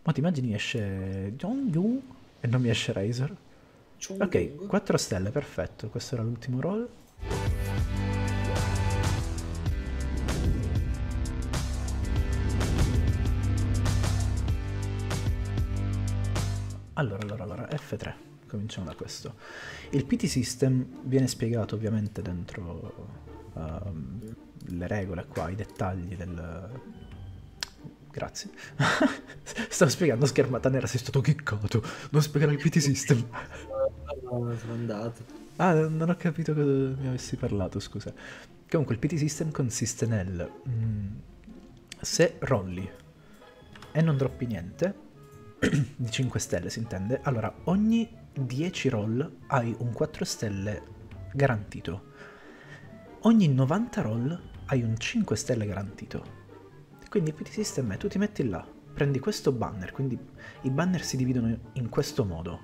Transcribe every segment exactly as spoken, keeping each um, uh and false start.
Ma ti immagini esce Jong-Yu e non mi esce Razor? Ok, quattro stelle, perfetto. Questo era l'ultimo roll. Allora, allora, allora, F tre. Cominciamo da questo. Il P T System viene spiegato ovviamente dentro uh, le regole qua, i dettagli del... Grazie. Stavo spiegando schermata nera, sei stato chiccato. Non spiegare il P T System. No, sono andato. Ah, non ho capito cosa mi avessi parlato, scusa. Comunque il P T System consiste nel... Mm, se rolli e non droppi niente, di cinque stelle si intende, allora ogni dieci roll hai un quattro stelle garantito. Ogni novanta roll hai un cinque stelle garantito. Quindi il P T System è, tu ti metti là, prendi questo banner, quindi i banner si dividono in questo modo.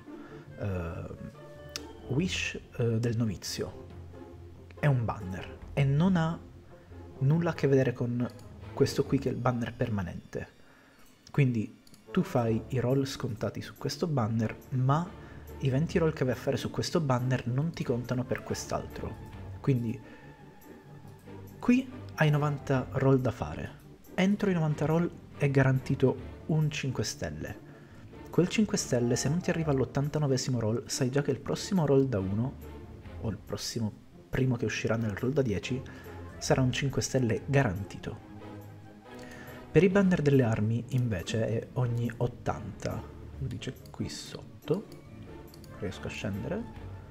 Uh, Wish uh, del novizio è un banner e non ha nulla a che vedere con questo qui che è il banner permanente. Quindi tu fai i roll scontati su questo banner, ma i venti roll che vai a fare su questo banner non ti contano per quest'altro. Quindi qui hai novanta roll da fare. Entro i novanta roll è garantito un cinque stelle. Quel cinque stelle, se non ti arriva all'ottantanovesimo roll, sai già che il prossimo roll da uno, o il prossimo primo che uscirà nel roll da dieci, sarà un cinque stelle garantito. Per i banner delle armi invece è ogni ottanta, lo dice qui sotto, riesco a scendere,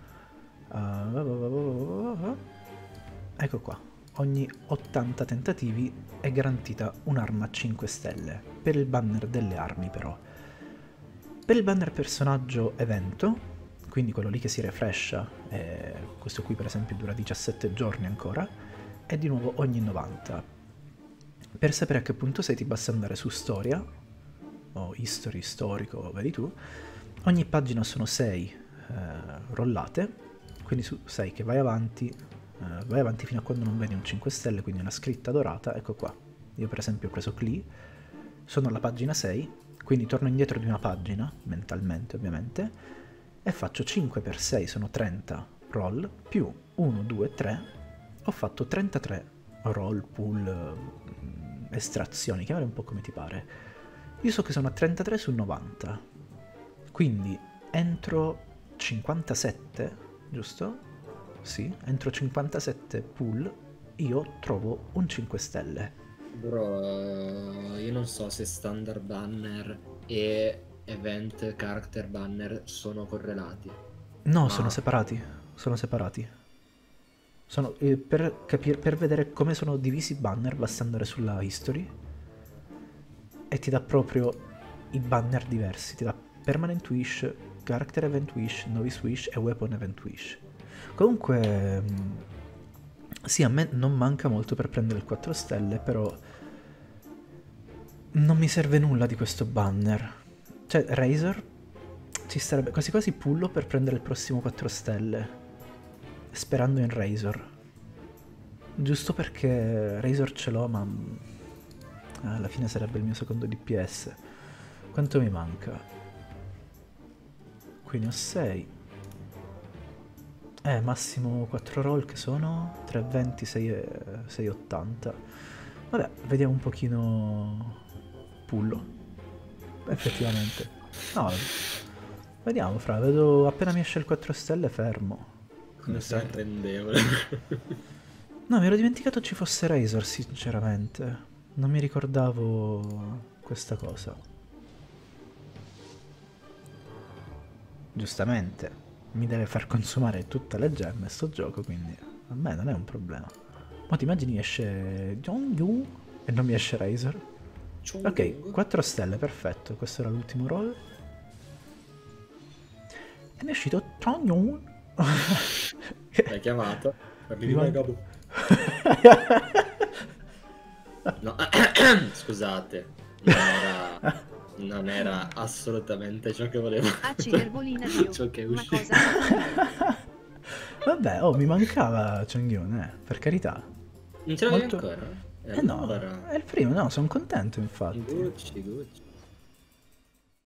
uh, ecco qua, ogni ottanta tentativi è garantita un'arma cinque stelle, per il banner delle armi però. Per il banner personaggio evento, quindi quello lì che si refrescia, eh, questo qui per esempio dura diciassette giorni ancora, è di nuovo ogni novanta. Per sapere a che punto sei ti basta andare su storia, o history, storico, vedi tu. Ogni pagina sono sei eh, rollate, quindi su sei che vai avanti, eh, vai avanti fino a quando non vedi un cinque stelle, quindi una scritta dorata, ecco qua. Io per esempio ho preso Klee, sono alla pagina sei, quindi torno indietro di una pagina, mentalmente ovviamente, e faccio cinque per sei, sono trenta roll, più uno, due, tre, ho fatto trentatré roll, pull, estrazioni, chiamare un po' come ti pare. Io so che sono a trentatré su novanta, quindi entro cinquantasette, giusto? Sì, entro cinquantasette pull io trovo un cinque stelle. Bro, io non so se standard banner e event character banner sono correlati. No, Ma... sono separati, sono separati. Sono, eh, per, capire, per vedere come sono divisi i banner basta andare sulla history e ti dà proprio i banner diversi, ti dà permanent wish, character event wish, novice wish e weapon event wish. Comunque sì, a me non manca molto per prendere il quattro stelle, però non mi serve nulla di questo banner. Cioè Razor ci sarebbe quasi quasi pullo per prendere il prossimo quattro stelle, sperando in Razor, giusto perché Razor ce l'ho, ma alla fine sarebbe il mio secondo D P S. Quanto mi manca? Qui ne ho sei. Eh, massimo quattro roll che sono tre venti, sei ottanta. Vabbè, vediamo un pochino pullo. Effettivamente. No, vediamo fra, vedo appena mi esce il quattro stelle fermo. Come sei arrendevole. No, mi ero dimenticato ci fosse Razor, sinceramente. Non mi ricordavo questa cosa. Giustamente, mi deve far consumare tutte le gemme sto gioco, quindi a me non è un problema. Ma ti immagini esce Jong-Yu e non mi esce Razor? Ok, quattro stelle, perfetto. Questo era l'ultimo roll. E mi è uscito Jong-Yu. L'hai chiamato? Parli di Megabu. No, scusate, non era, non era assolutamente ciò che volevo. Ah, ciberbolina io. Ciò che è Ma uscito. cosa? Vabbè, oh, mi mancava Chongyun, eh, per carità. Non ce l'avevi Molto... ancora? Eh no, è il primo, no, sono contento infatti. Gucci, Gucci.